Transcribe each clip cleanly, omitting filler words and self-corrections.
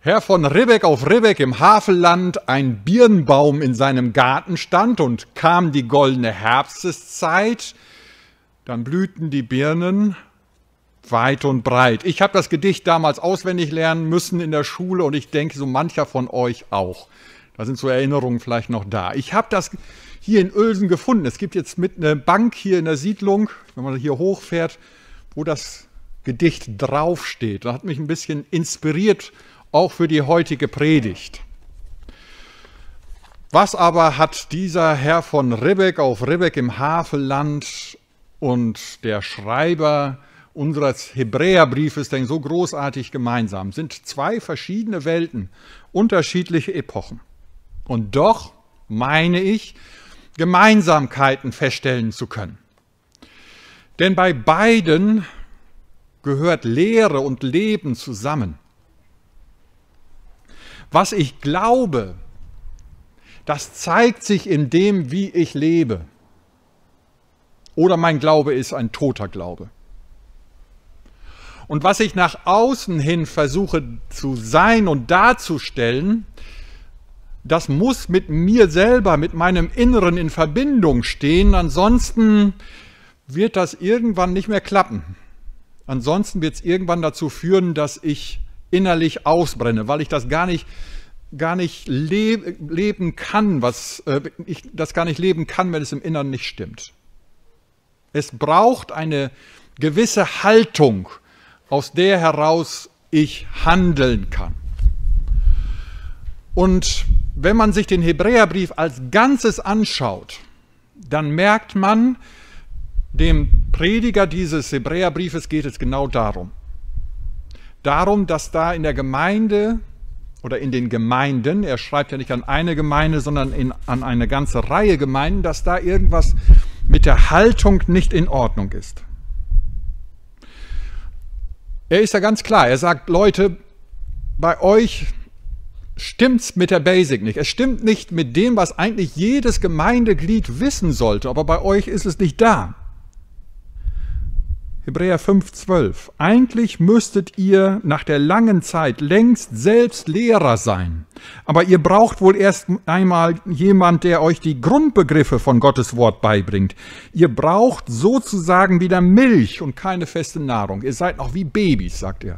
Herr von Ribbeck auf Ribbeck im Havelland ein Birnbaum in seinem Garten stand und kam die goldene Herbsteszeit, dann blühten die Birnen weit und breit. Ich habe das Gedicht damals auswendig lernen müssen in der Schule und ich denke, so mancher von euch auch. Da sind so Erinnerungen vielleicht noch da. Ich habe das hier in Uelsen gefunden. Es gibt jetzt mit einer Bank hier in der Siedlung, wenn man hier hochfährt, wo das Gedicht draufsteht. Das hat mich ein bisschen inspiriert, auch für die heutige Predigt. Was aber hat dieser Herr von Ribbeck auf Ribbeck im Havelland und der Schreiber unseres Hebräerbriefes denn so großartig gemeinsam? Sind zwei verschiedene Welten, unterschiedliche Epochen. Und doch meine ich, Gemeinsamkeiten feststellen zu können. Denn bei beiden gehört Lehre und Leben zusammen. Was ich glaube, das zeigt sich in dem, wie ich lebe. Oder mein Glaube ist ein toter Glaube. Und was ich nach außen hin versuche zu sein und darzustellen, das muss mit mir selber, mit meinem Inneren in Verbindung stehen. Ansonsten wird das irgendwann nicht mehr klappen. Ansonsten wird es irgendwann dazu führen, dass ich innerlich ausbrenne, weil ich das gar nicht leben kann, das gar nicht leben kann, wenn es im Inneren nicht stimmt. Es braucht eine gewisse Haltung, aus der heraus ich handeln kann. Und wenn man sich den Hebräerbrief als Ganzes anschaut, dann merkt man, dem Prediger dieses Hebräerbriefes geht es genau darum. Darum, dass da in der Gemeinde oder in den Gemeinden, er schreibt ja nicht an eine Gemeinde, sondern an eine ganze Reihe Gemeinden, dass da irgendwas mit der Haltung nicht in Ordnung ist. Er ist ja ganz klar, er sagt, Leute, bei euch stimmt's mit der Basic nicht. Es stimmt nicht mit dem, was eigentlich jedes Gemeindeglied wissen sollte, aber bei euch ist es nicht da. Hebräer 5,12. Eigentlich müsstet ihr nach der langen Zeit längst selbst Lehrer sein. Aber ihr braucht wohl erst einmal jemand, der euch die Grundbegriffe von Gottes Wort beibringt. Ihr braucht sozusagen wieder Milch und keine feste Nahrung. Ihr seid noch wie Babys, sagt er.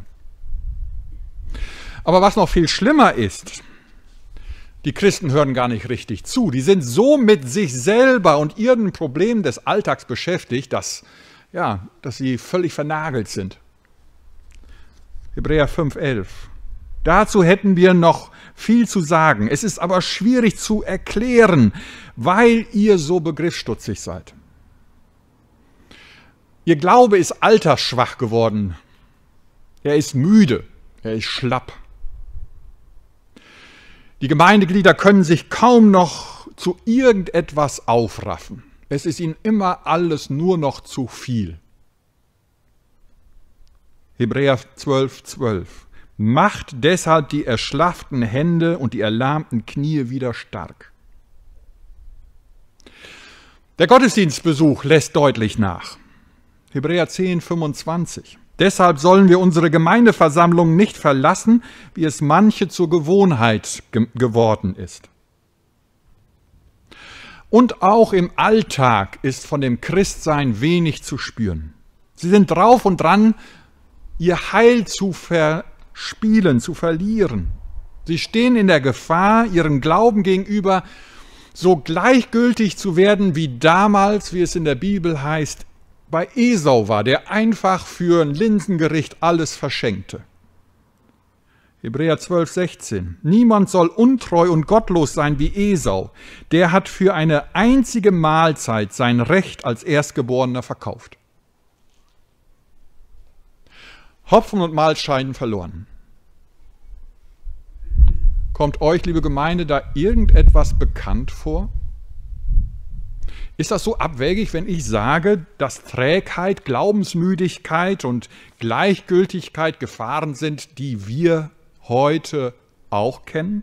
Aber was noch viel schlimmer ist, die Christen hören gar nicht richtig zu. Die sind so mit sich selber und ihren Problemen des Alltags beschäftigt, dass sie völlig vernagelt sind. Hebräer 5,11. Dazu hätten wir noch viel zu sagen. Es ist aber schwierig zu erklären, weil ihr so begriffsstutzig seid. Ihr Glaube ist altersschwach geworden. Er ist müde. Er ist schlapp. Die Gemeindeglieder können sich kaum noch zu irgendetwas aufraffen. Es ist ihnen immer alles nur noch zu viel. Hebräer 12,12. Macht deshalb die erschlafften Hände und die erlahmten Knie wieder stark. Der Gottesdienstbesuch lässt deutlich nach. Hebräer 10,25. Deshalb sollen wir unsere Gemeindeversammlung nicht verlassen, wie es manche zur Gewohnheit geworden ist. Und auch im Alltag ist von dem Christsein wenig zu spüren. Sie sind drauf und dran, ihr Heil zu verspielen, zu verlieren. Sie stehen in der Gefahr, ihren Glauben gegenüber so gleichgültig zu werden, wie damals, wie es in der Bibel heißt, bei Esau war, der einfach für ein Linsengericht alles verschenkte. Hebräer 12,16. Niemand soll untreu und gottlos sein wie Esau. Der hat für eine einzige Mahlzeit sein Recht als Erstgeborener verkauft. Hopfen und Malz scheiden verloren. Kommt euch, liebe Gemeinde, da irgendetwas bekannt vor? Ist das so abwegig, wenn ich sage, dass Trägheit, Glaubensmüdigkeit und Gleichgültigkeit Gefahren sind, die wir heute auch kennen?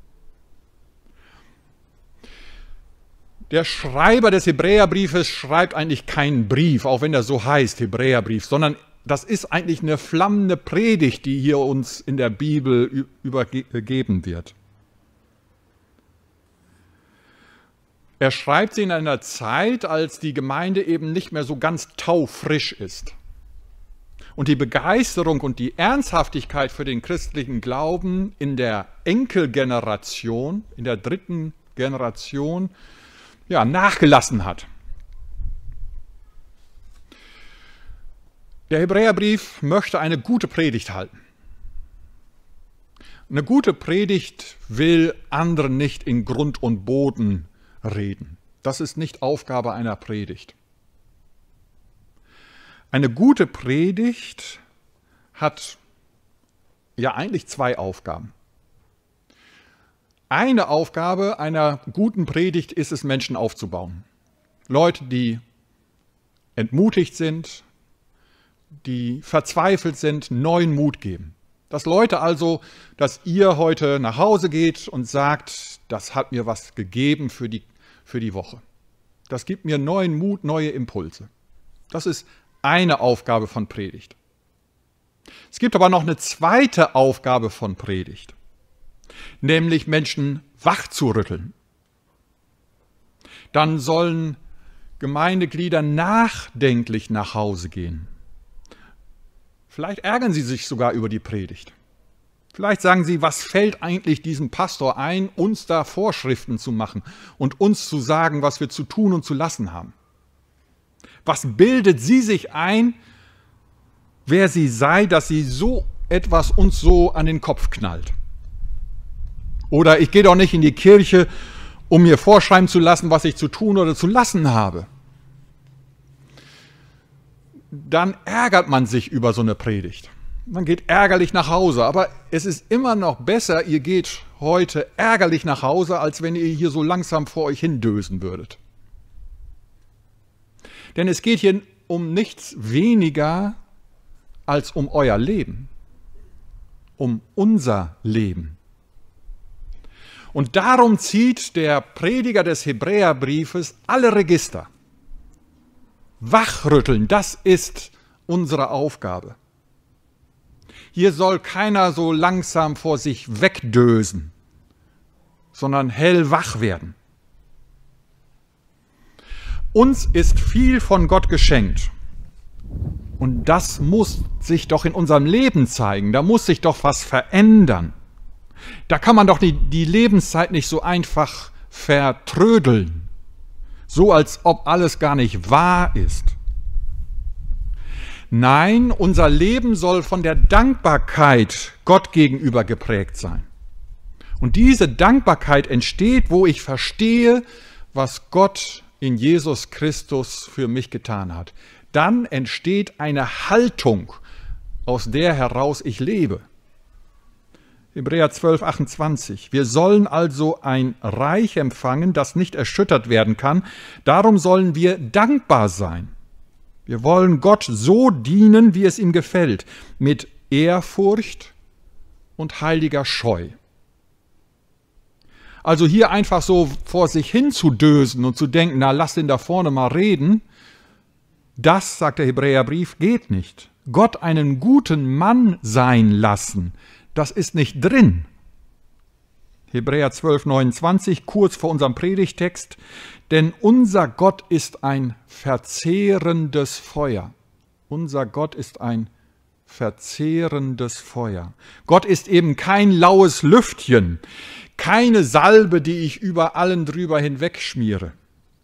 Der Schreiber des Hebräerbriefes schreibt eigentlich keinen Brief, auch wenn er so heißt, Hebräerbrief, sondern das ist eigentlich eine flammende Predigt, die hier uns in der Bibel übergeben wird. Er schreibt sie in einer Zeit, als die Gemeinde eben nicht mehr so ganz taufrisch ist. Und die Begeisterung und die Ernsthaftigkeit für den christlichen Glauben in der Enkelgeneration, in der 3. Generation, ja, nachgelassen hat. Der Hebräerbrief möchte eine gute Predigt halten. Eine gute Predigt will anderen nicht in Grund und Boden reden. Das ist nicht Aufgabe einer Predigt. Eine gute Predigt hat ja eigentlich 2 Aufgaben. Eine Aufgabe einer guten Predigt ist es, Menschen aufzubauen. Leute, die entmutigt sind, die verzweifelt sind, neuen Mut geben. Dass Leute also, dass ihr heute nach Hause geht und sagt, das hat mir was gegeben für die Woche. Das gibt mir neuen Mut, neue Impulse. Das ist eine Aufgabe von Predigt. Es gibt aber noch eine zweite Aufgabe von Predigt, nämlich Menschen wachzurütteln. Dann sollen Gemeindeglieder nachdenklich nach Hause gehen. Vielleicht ärgern sie sich sogar über die Predigt. Vielleicht sagen sie, was fällt eigentlich diesem Pastor ein, uns da Vorschriften zu machen und uns zu sagen, was wir zu tun und zu lassen haben. Was bildet sie sich ein, wer sie sei, dass sie so etwas uns so an den Kopf knallt? Oder ich gehe doch nicht in die Kirche, um mir vorschreiben zu lassen, was ich zu tun oder zu lassen habe. Dann ärgert man sich über so eine Predigt. Man geht ärgerlich nach Hause, aber es ist immer noch besser, ihr geht heute ärgerlich nach Hause, als wenn ihr hier so langsam vor euch hindösen würdet. Denn es geht hier um nichts weniger als um euer Leben, um unser Leben. Und darum zieht der Prediger des Hebräerbriefes alle Register. Wachrütteln, das ist unsere Aufgabe. Hier soll keiner so langsam vor sich wegdösen, sondern hellwach werden. Uns ist viel von Gott geschenkt. Und das muss sich doch in unserem Leben zeigen. Da muss sich doch was verändern. Da kann man doch die Lebenszeit nicht so einfach vertrödeln. So als ob alles gar nicht wahr ist. Nein, unser Leben soll von der Dankbarkeit Gott gegenüber geprägt sein. Und diese Dankbarkeit entsteht, wo ich verstehe, was Gott in Jesus Christus für mich getan hat. Dann entsteht eine Haltung, aus der heraus ich lebe. Hebräer 12, 28. Wir sollen also ein Reich empfangen, das nicht erschüttert werden kann. Darum sollen wir dankbar sein. Wir wollen Gott so dienen, wie es ihm gefällt, mit Ehrfurcht und heiliger Scheu. Also hier einfach so vor sich hin zu dösen und zu denken, na lass den da vorne mal reden, das, sagt der Hebräerbrief, geht nicht. Gott einen guten Mann sein lassen, das ist nicht drin. Hebräer 12, 29, kurz vor unserem Predigtext. Denn unser Gott ist ein verzehrendes Feuer. Unser Gott ist ein verzehrendes Feuer. Gott ist eben kein laues Lüftchen, keine Salbe, die ich über allen drüber hinweg schmiere.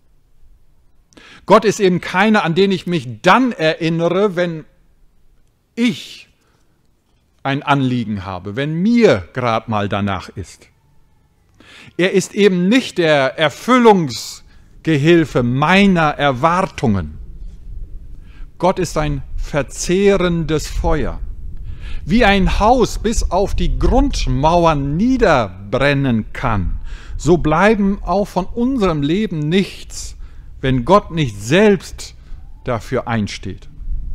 Gott ist eben keiner, an den ich mich dann erinnere, wenn ich ein Anliegen habe, wenn mir gerade mal danach ist. Er ist eben nicht der Erfüllungsgehilfe meiner Erwartungen. Gott ist ein verzehrendes Feuer. Wie ein Haus bis auf die Grundmauern niederbrennen kann, so bleiben auch von unserem Leben nichts, wenn Gott nicht selbst dafür einsteht.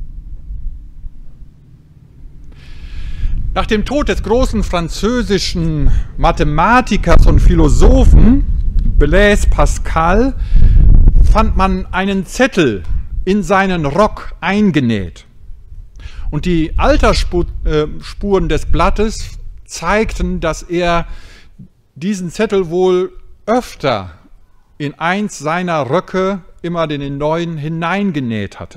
Nach dem Tod des großen französischen Mathematikers und Philosophen Blaise Pascal fand man einen Zettel in seinen Rock eingenäht. Und die Altersspuren des Blattes zeigten, dass er diesen Zettel wohl öfter in eins seiner Röcke immer den neuen hineingenäht hatte.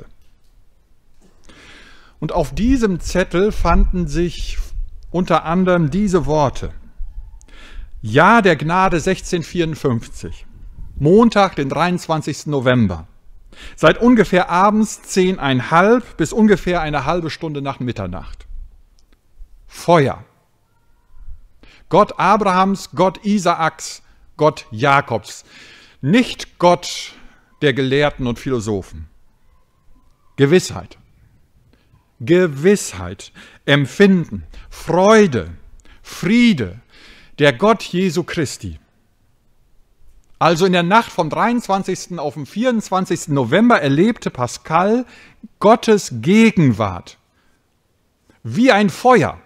Und auf diesem Zettel fanden sich unter anderem diese Worte: Jahr der Gnade 1654, Montag, den 23. November, seit ungefähr abends 10:30 bis ungefähr eine halbe Stunde nach Mitternacht. Feuer. Gott Abrahams, Gott Isaaks, Gott Jakobs, nicht Gott der Gelehrten und Philosophen. Gewissheit. Gewissheit, Empfinden, Freude, Friede, der Gott Jesu Christi. Also in der Nacht vom 23. auf den 24. November erlebte Pascal Gottes Gegenwart wie ein Feuer.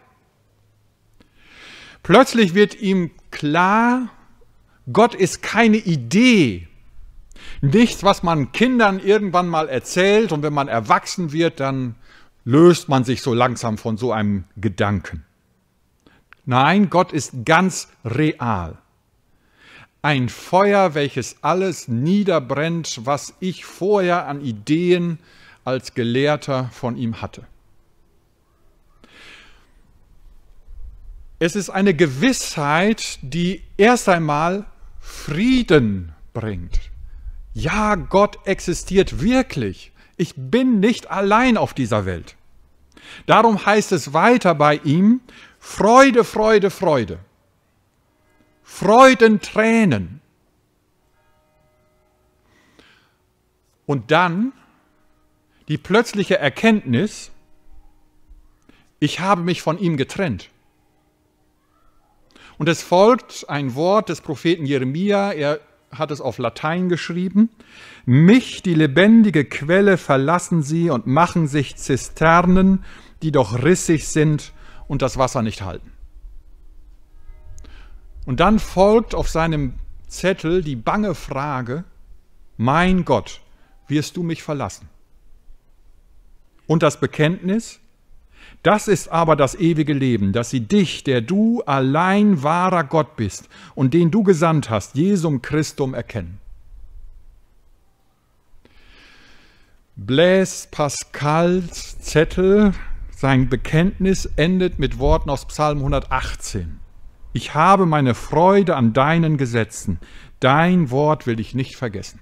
Plötzlich wird ihm klar, Gott ist keine Idee, nichts, was man Kindern irgendwann mal erzählt und wenn man erwachsen wird, dann löst man sich so langsam von so einem Gedanken. Nein, Gott ist ganz real. Ein Feuer, welches alles niederbrennt, was ich vorher an Ideen als Gelehrter von ihm hatte. Es ist eine Gewissheit, die erst einmal Frieden bringt. Ja, Gott existiert wirklich. Ich bin nicht allein auf dieser Welt. Darum heißt es weiter bei ihm: Freude, Freude, Freude. Freudentränen. Und dann die plötzliche Erkenntnis: Ich habe mich von ihm getrennt. Und es folgt ein Wort des Propheten Jeremia, er hat es auf Latein geschrieben: Mich, die lebendige Quelle, verlassen sie und machen sich Zisternen, die doch rissig sind und das Wasser nicht halten. Und dann folgt auf seinem Zettel die bange Frage: Mein Gott, wirst du mich verlassen? Und das Bekenntnis: Das ist aber das ewige Leben, dass sie dich, der du allein wahrer Gott bist und den du gesandt hast, Jesum Christum, erkennen. Blaise Pascals Zettel, sein Bekenntnis endet mit Worten aus Psalm 118. Ich habe meine Freude an deinen Gesetzen, dein Wort will ich nicht vergessen.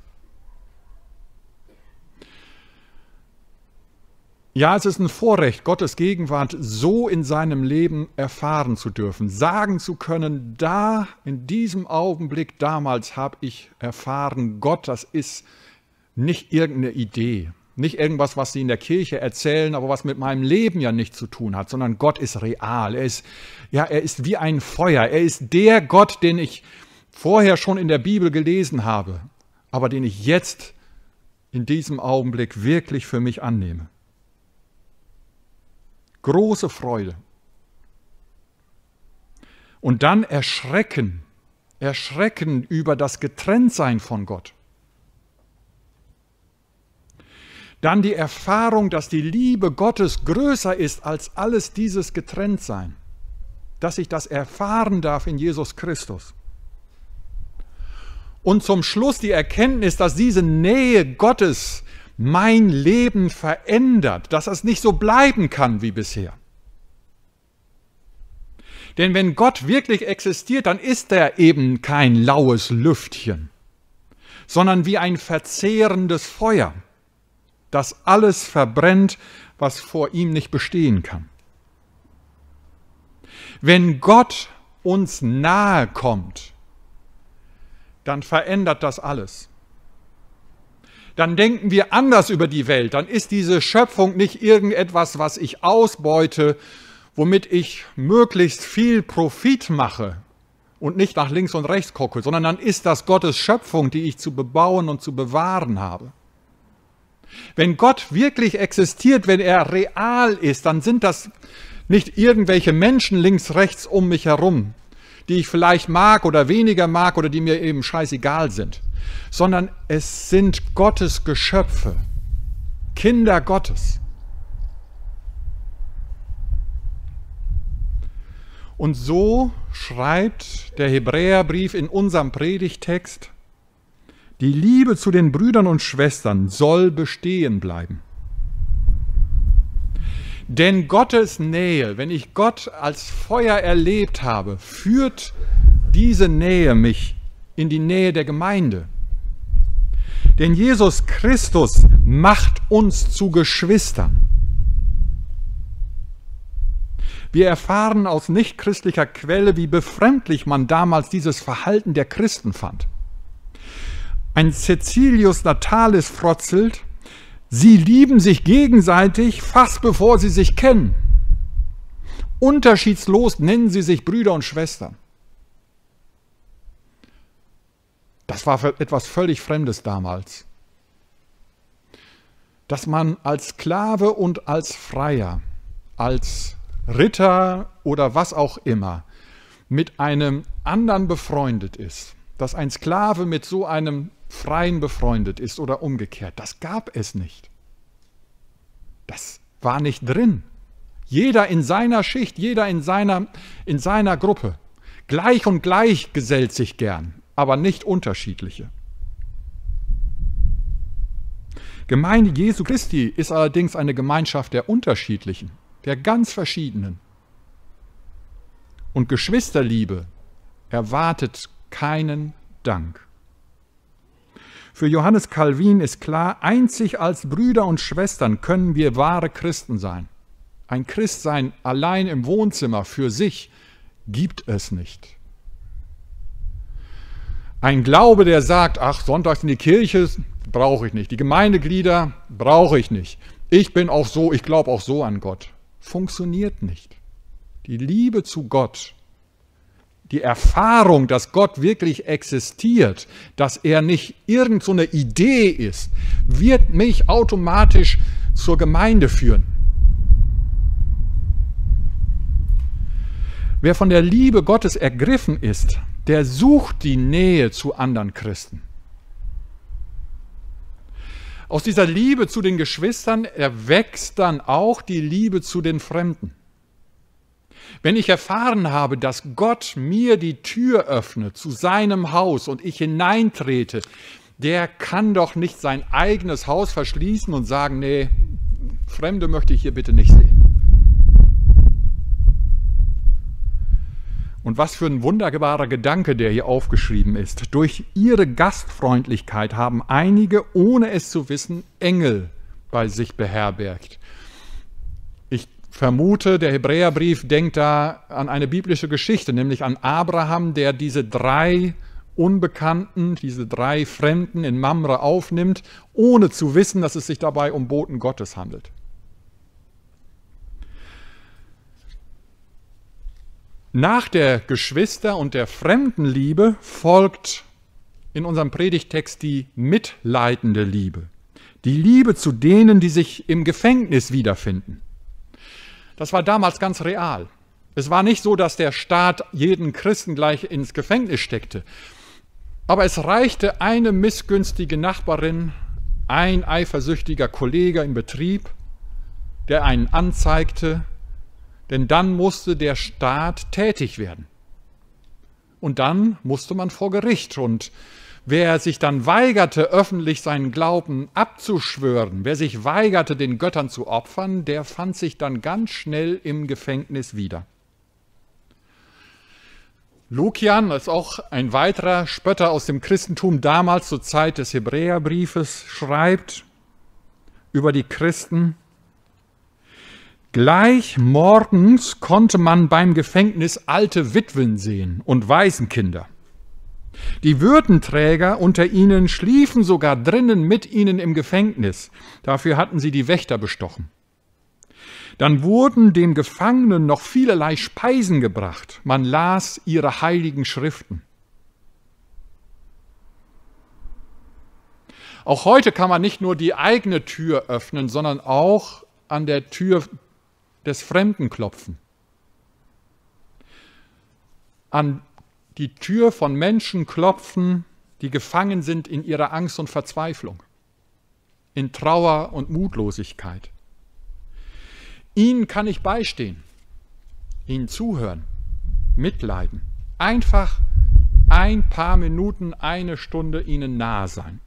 Ja, es ist ein Vorrecht, Gottes Gegenwart so in seinem Leben erfahren zu dürfen, sagen zu können: Da, in diesem Augenblick damals habe ich erfahren, Gott, das ist nicht irgendeine Idee, nicht irgendwas, was Sie in der Kirche erzählen, aber was mit meinem Leben ja nichts zu tun hat, sondern Gott ist real. Er ist wie ein Feuer. Er ist der Gott, den ich vorher schon in der Bibel gelesen habe, aber den ich jetzt in diesem Augenblick wirklich für mich annehme. Große Freude. Und dann Erschrecken über das Getrenntsein von Gott. Dann die Erfahrung, dass die Liebe Gottes größer ist als alles dieses Getrenntsein. Dass ich das erfahren darf in Jesus Christus. Und zum Schluss die Erkenntnis, dass diese Nähe Gottes mein Leben verändert, dass es nicht so bleiben kann wie bisher. Denn wenn Gott wirklich existiert, dann ist er eben kein laues Lüftchen, sondern wie ein verzehrendes Feuer, das alles verbrennt, was vor ihm nicht bestehen kann. Wenn Gott uns nahe kommt, dann verändert das alles. Dann denken wir anders über die Welt. Dann ist diese Schöpfung nicht irgendetwas, was ich ausbeute, womit ich möglichst viel Profit mache und nicht nach links und rechts gucke, sondern dann ist das Gottes Schöpfung, die ich zu bebauen und zu bewahren habe. Wenn Gott wirklich existiert, wenn er real ist, dann sind das nicht irgendwelche Menschen links, rechts um mich herum, die ich vielleicht mag oder weniger mag oder die mir eben scheißegal sind, sondern es sind Gottes Geschöpfe, Kinder Gottes. Und so schreibt der Hebräerbrief in unserem Predigtext: Die Liebe zu den Brüdern und Schwestern soll bestehen bleiben. Denn Gottes Nähe, wenn ich Gott als Feuer erlebt habe, führt diese Nähe mich in die Nähe der Gemeinde. Denn Jesus Christus macht uns zu Geschwistern. Wir erfahren aus nichtchristlicher Quelle, wie befremdlich man damals dieses Verhalten der Christen fand. Ein Cäcilius Natalis frotzelt: Sie lieben sich gegenseitig, fast bevor sie sich kennen. Unterschiedslos nennen sie sich Brüder und Schwestern. Das war etwas völlig Fremdes damals. Dass man als Sklave und als Freier, als Ritter oder was auch immer, mit einem anderen befreundet ist. Dass ein Sklave mit so einem Freien befreundet ist oder umgekehrt. Das gab es nicht. Das war nicht drin. Jeder in seiner Schicht, jeder in seiner Gruppe. Gleich und gleich gesellt sich gern, aber nicht unterschiedliche. Gemeinde Jesu Christi ist allerdings eine Gemeinschaft der Unterschiedlichen, der ganz Verschiedenen. Und Geschwisterliebe erwartet keinen Dank. Für Johannes Calvin ist klar, einzig als Brüder und Schwestern können wir wahre Christen sein. Ein Christsein allein im Wohnzimmer für sich gibt es nicht. Ein Glaube, der sagt, ach, sonntags in die Kirche brauche ich nicht, die Gemeindeglieder brauche ich nicht, ich bin auch so, ich glaube auch so an Gott, funktioniert nicht. Die Liebe zu Gott, die Erfahrung, dass Gott wirklich existiert, dass er nicht irgend so eine Idee ist, wird mich automatisch zur Gemeinde führen. Wer von der Liebe Gottes ergriffen ist, der sucht die Nähe zu anderen Christen. Aus dieser Liebe zu den Geschwistern erwächst dann auch die Liebe zu den Fremden. Wenn ich erfahren habe, dass Gott mir die Tür öffnet zu seinem Haus und ich hineintrete, der kann doch nicht sein eigenes Haus verschließen und sagen, nee, Fremde möchte ich hier bitte nicht sehen. Und was für ein wunderbarer Gedanke, der hier aufgeschrieben ist. Durch ihre Gastfreundlichkeit haben einige, ohne es zu wissen, Engel bei sich beherbergt. Ich vermute, der Hebräerbrief denkt da an eine biblische Geschichte, nämlich an Abraham, der diese 3 Unbekannten, diese 3 Fremden in Mamre aufnimmt, ohne zu wissen, dass es sich dabei um Boten Gottes handelt. Nach der Geschwister- und der Fremdenliebe folgt in unserem Predigtext die mitleidende Liebe. Die Liebe zu denen, die sich im Gefängnis wiederfinden. Das war damals ganz real. Es war nicht so, dass der Staat jeden Christen gleich ins Gefängnis steckte. Aber es reichte eine missgünstige Nachbarin, ein eifersüchtiger Kollege im Betrieb, der einen anzeigte, denn dann musste der Staat tätig werden. Und dann musste man vor Gericht. Und wer sich dann weigerte, öffentlich seinen Glauben abzuschwören, wer sich weigerte, den Göttern zu opfern, der fand sich dann ganz schnell im Gefängnis wieder. Lukian ist auch ein weiterer Spötter aus dem Christentum damals zur Zeit des Hebräerbriefes, schreibt über die Christen: Gleich morgens konnte man beim Gefängnis alte Witwen sehen und Waisenkinder. Die Würdenträger unter ihnen schliefen sogar drinnen mit ihnen im Gefängnis. Dafür hatten sie die Wächter bestochen. Dann wurden dem Gefangenen noch vielerlei Speisen gebracht. Man las ihre heiligen Schriften. Auch heute kann man nicht nur die eigene Tür öffnen, sondern auch an der Tür des Fremden klopfen. An die Tür von Menschen klopfen, die gefangen sind in ihrer Angst und Verzweiflung, in Trauer und Mutlosigkeit. Ihnen kann ich beistehen, ihnen zuhören, mitleiden. Einfach ein paar Minuten, eine Stunde ihnen nahe sein.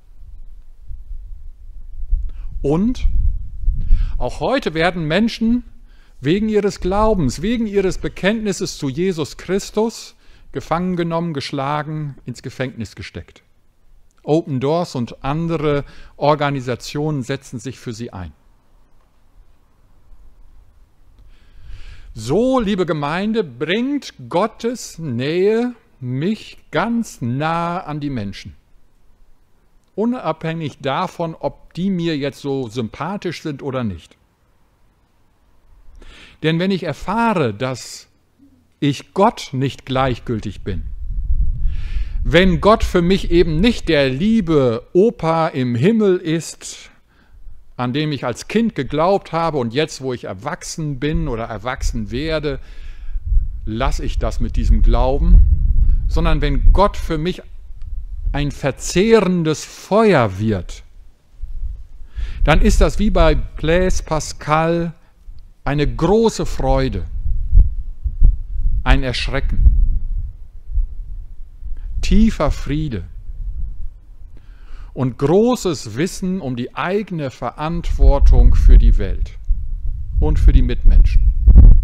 Und auch heute werden Menschen wegen ihres Glaubens, wegen ihres Bekenntnisses zu Jesus Christus gefangen genommen, geschlagen, ins Gefängnis gesteckt. Open Doors und andere Organisationen setzen sich für sie ein. So, liebe Gemeinde, bringt Gottes Nähe mich ganz nah an die Menschen. Unabhängig davon, ob die mir jetzt so sympathisch sind oder nicht. Denn wenn ich erfahre, dass ich Gott nicht gleichgültig bin, wenn Gott für mich eben nicht der liebe Opa im Himmel ist, an dem ich als Kind geglaubt habe und jetzt, wo ich erwachsen bin oder erwachsen werde, lasse ich das mit diesem Glauben, sondern wenn Gott für mich ein verzehrendes Feuer wird, dann ist das wie bei Blaise Pascal eine große Freude, ein Erschrecken, tiefer Friede und großes Wissen um die eigene Verantwortung für die Welt und für die Mitmenschen.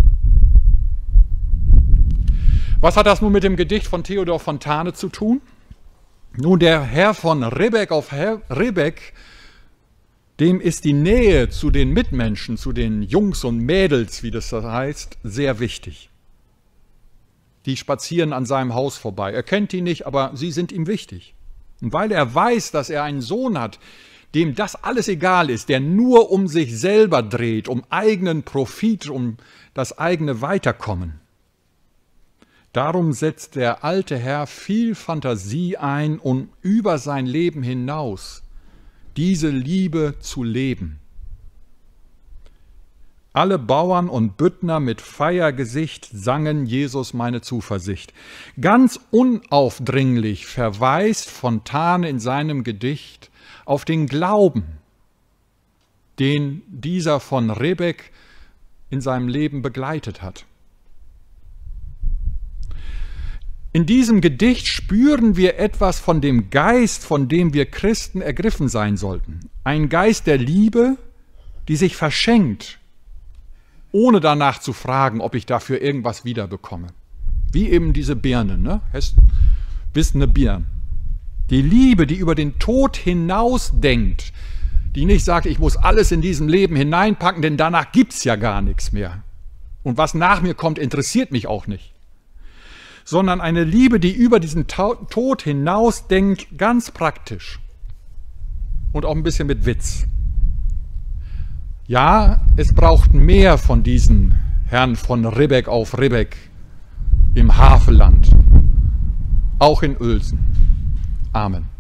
Was hat das nun mit dem Gedicht von Theodor Fontane zu tun? Nun, der Herr von Ribbeck auf Ribbeck, dem ist die Nähe zu den Mitmenschen, zu den Jungs und Mädels, wie das heißt, sehr wichtig. Die spazieren an seinem Haus vorbei. Er kennt die nicht, aber sie sind ihm wichtig. Und weil er weiß, dass er einen Sohn hat, dem das alles egal ist, der nur um sich selber dreht, um eigenen Profit, um das eigene Weiterkommen. Darum setzt der alte Herr viel Fantasie ein, um über sein Leben hinaus diese Liebe zu leben. Alle Bauern und Büttner mit Feiergesicht sangen Jesus meine Zuversicht. Ganz unaufdringlich verweist Fontane in seinem Gedicht auf den Glauben, den dieser von Ribbeck in seinem Leben begleitet hat. In diesem Gedicht spüren wir etwas von dem Geist, von dem wir Christen ergriffen sein sollten. Ein Geist der Liebe, die sich verschenkt, ohne danach zu fragen, ob ich dafür irgendwas wiederbekomme. Wie eben diese Birne, ne? Wissende Birnen. Die Liebe, die über den Tod hinausdenkt, die nicht sagt, ich muss alles in diesem Leben hineinpacken, denn danach gibt es ja gar nichts mehr. Und was nach mir kommt, interessiert mich auch nicht. Sondern eine Liebe, die über diesen Tod hinausdenkt, ganz praktisch und auch ein bisschen mit Witz. Ja, es braucht mehr von diesen Herrn von Ribbeck auf Ribbeck im Havelland, auch in Uelzen. Amen.